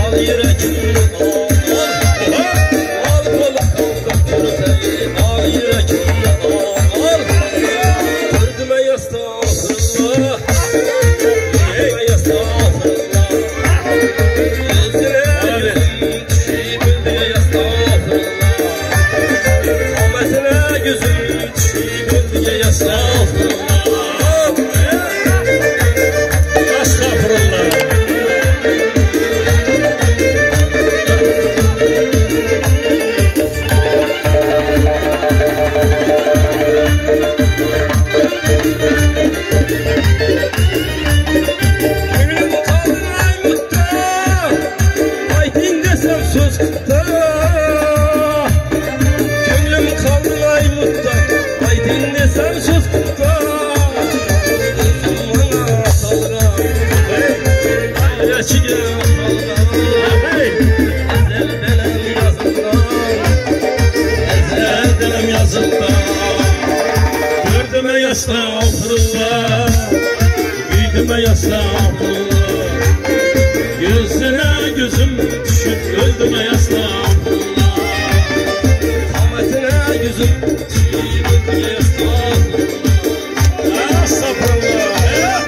Estağfurullah, büyüdüme estağfurullah. Gözüne gözüm düşüp öldüme estağfurullah. Ahmetine gözüm düşüp öldüme estağfurullah. Estağfurullah.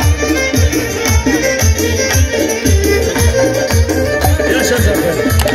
Yaşa Zafer.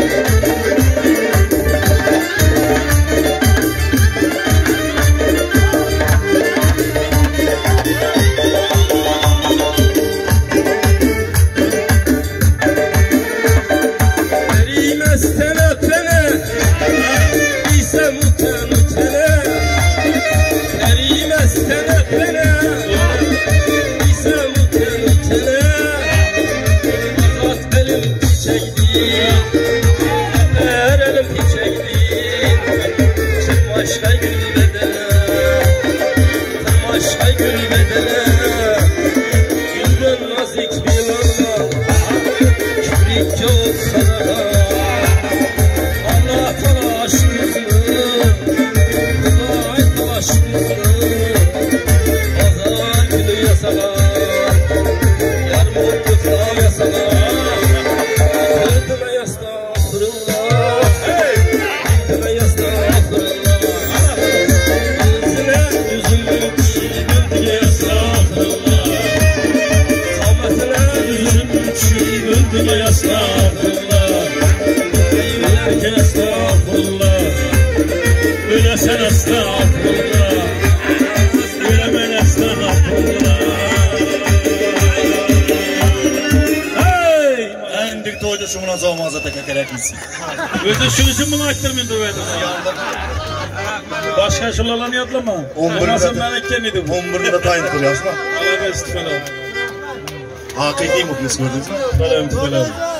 Sen estağfurullah, gülemen estağfurullah. Hey! Endik toyda şu münazamazı tek gerek misin? Özü şu için bunu aktırmayın döveydim. Başka şuralarını yatlama. Nasıl ben eklemiydim. 11'de tayin kılıyorsun ha? Allah'a istifalar. Hakiki mutluyuz gördünüz mü? Falan.